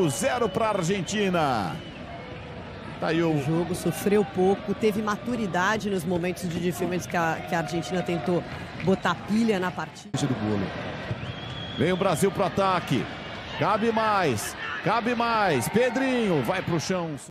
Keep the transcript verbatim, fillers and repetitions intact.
zero para a Argentina. Tá aí o... o jogo sofreu pouco, teve maturidade nos momentos de dificuldades que a, que a Argentina tentou botar pilha na partida. Do bolo. Vem o Brasil pro ataque. Cabe mais, cabe mais. Pedrinho vai pro chão.